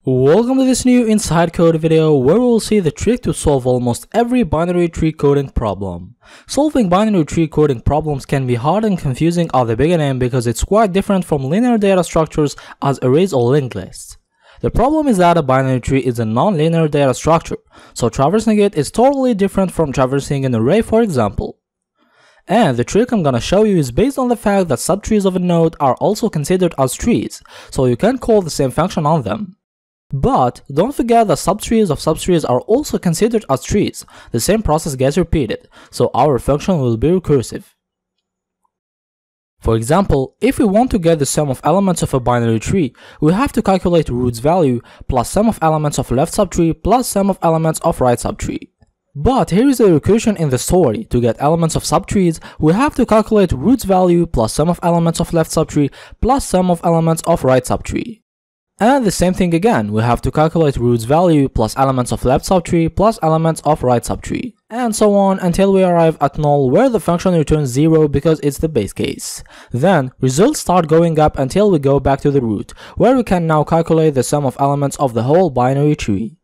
Welcome to this new Inside Code video where we will see the trick to solve almost every binary tree coding problem. Solving binary tree coding problems can be hard and confusing at the beginning because it's quite different from linear data structures as arrays or linked lists. The problem is that a binary tree is a non-linear data structure, so traversing it is totally different from traversing an array, for example. And the trick I'm gonna show you is based on the fact that subtrees of a node are also considered as trees, so you can call the same function on them. But don't forget that subtrees of subtrees are also considered as trees. The same process gets repeated, so our function will be recursive. For example, if we want to get the sum of elements of a binary tree, we have to calculate root's value plus sum of elements of left subtree plus sum of elements of right subtree. But here is a recursion in the story. To get elements of subtrees, we have to calculate root's value plus sum of elements of left subtree plus sum of elements of right subtree. And the same thing again, we have to calculate root's value plus elements of left subtree plus elements of right subtree, and so on until we arrive at null where the function returns 0 because it's the base case. Then results start going up until we go back to the root, where we can now calculate the sum of elements of the whole binary tree.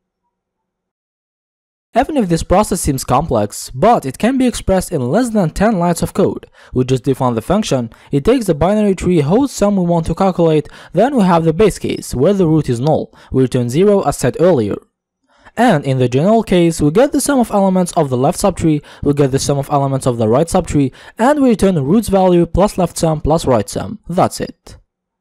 Even if this process seems complex, but it can be expressed in less than 10 lines of code. We just define the function, it takes the binary tree whose sum we want to calculate, then we have the base case, where the root is null, we return 0 as said earlier. And in the general case, we get the sum of elements of the left subtree, we get the sum of elements of the right subtree, and we return root's value plus left sum plus right sum. That's it.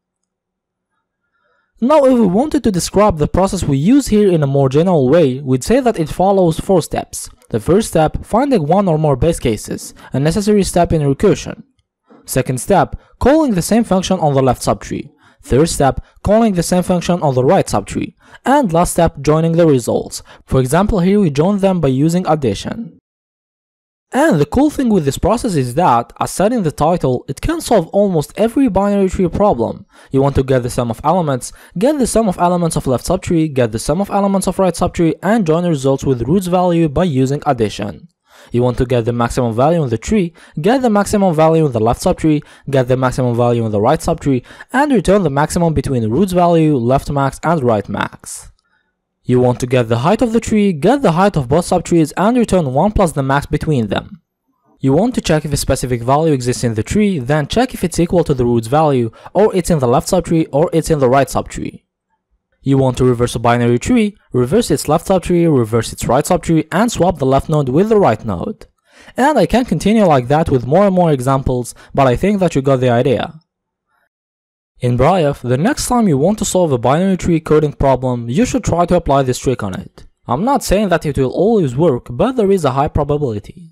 Now if we wanted to describe the process we use here in a more general way, we'd say that it follows 4 steps. The first step, finding one or more base cases, a necessary step in recursion. Second step, calling the same function on the left subtree. Third step, calling the same function on the right subtree. And last step, joining the results. For example, here we join them by using addition. And the cool thing with this process is that, as said in the title, it can solve almost every binary tree problem. You want to get the sum of elements, get the sum of elements of left subtree, get the sum of elements of right subtree, and join the results with root's value by using addition. You want to get the maximum value in the tree, get the maximum value in the left subtree, get the maximum value in the right subtree, and return the maximum between root's value, left max, and right max. You want to get the height of the tree, get the height of both subtrees, and return 1 plus the max between them. You want to check if a specific value exists in the tree, then check if it's equal to the root's value, or it's in the left subtree, or it's in the right subtree. You want to reverse a binary tree, reverse its left subtree, reverse its right subtree, and swap the left node with the right node. And I can continue like that with more and more examples, but I think that you got the idea. In brief, the next time you want to solve a binary tree coding problem, you should try to apply this trick on it. I'm not saying that it will always work, but there is a high probability.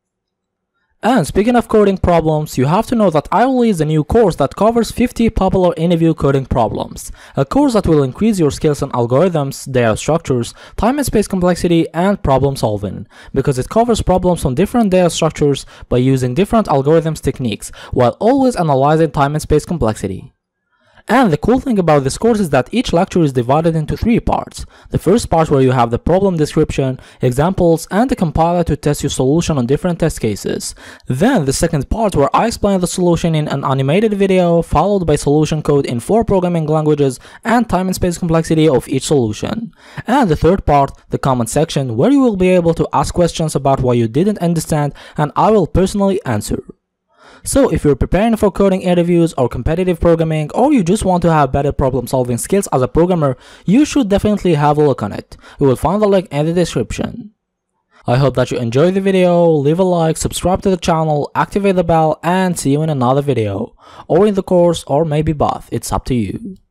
And speaking of coding problems, you have to know that I will release a new course that covers 50 popular interview coding problems. A course that will increase your skills in algorithms, data structures, time and space complexity, and problem solving, because it covers problems on different data structures by using different algorithms techniques, while always analyzing time and space complexity. And the cool thing about this course is that each lecture is divided into 3 parts. The first part where you have the problem description, examples, and a compiler to test your solution on different test cases. Then the second part where I explain the solution in an animated video, followed by solution code in 4 programming languages and time and space complexity of each solution. And the third part, the comment section, where you will be able to ask questions about what you didn't understand and I will personally answer. So if you're preparing for coding interviews or competitive programming, or you just want to have better problem solving skills as a programmer, you should definitely have a look on it. You will find the link in the description. I hope that you enjoyed the video, leave a like, subscribe to the channel, activate the bell, and see you in another video. Or in the course, or maybe both, it's up to you.